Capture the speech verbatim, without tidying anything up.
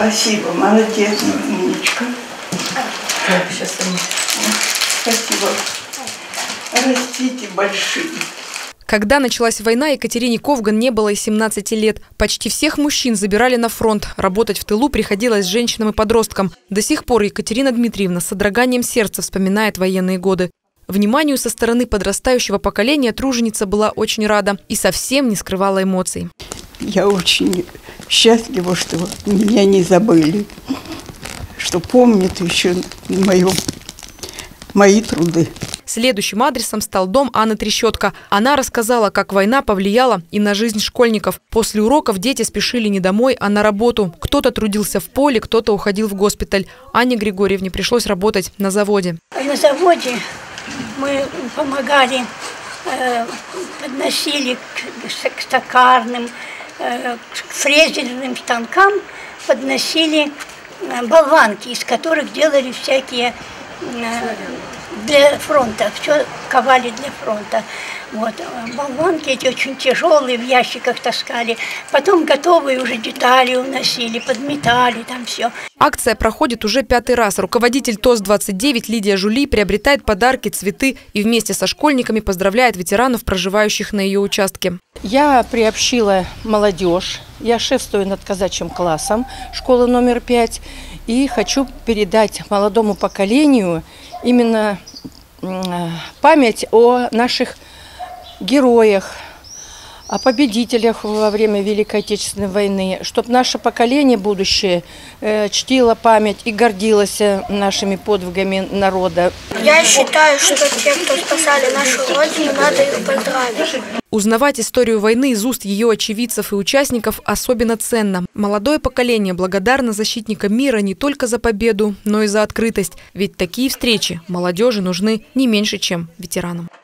Спасибо, молодец, умничка. Так, сейчас они... Спасибо. Растите большие. Когда началась война, Екатерине Ковган не было и семнадцати лет. Почти всех мужчин забирали на фронт. Работать в тылу приходилось женщинам и подросткам. До сих пор Екатерина Дмитриевна с содроганием сердца вспоминает военные годы. Вниманию со стороны подрастающего поколения труженица была очень рада и совсем не скрывала эмоций. Я очень счастлива, что меня не забыли, что помнят еще мою, мои труды. Следующим адресом стал дом Анны Трещотко. Она рассказала, как война повлияла и на жизнь школьников. После уроков дети спешили не домой, а на работу. Кто-то трудился в поле, кто-то уходил в госпиталь. Анне Григорьевне пришлось работать на заводе. На заводе мы помогали, подносили к токарным, к фрезерным станкам, подносили болванки, из которых делали всякие для фронта, все ковали для фронта. Вот. Болванки эти очень тяжелые, в ящиках таскали. Потом готовые уже детали уносили, подметали там все. Акция проходит уже пятый раз. Руководитель ТОС двадцать девять Лидия Жули приобретает подарки, цветы и вместе со школьниками поздравляет ветеранов, проживающих на ее участке. Я приобщила молодежь. Я шефствую над казачьим классом школы номер пять. И хочу передать молодому поколению именно память о наших героях, о победителях во время Великой Отечественной войны, чтобы наше поколение будущее э, чтило память и гордилось нашими подвигами народа. Я считаю, что те, кто спасали нашу Родину, надо их поздравить. Узнавать историю войны из уст ее очевидцев и участников особенно ценно. Молодое поколение благодарно защитникам мира не только за победу, но и за открытость. Ведь такие встречи молодежи нужны не меньше, чем ветеранам.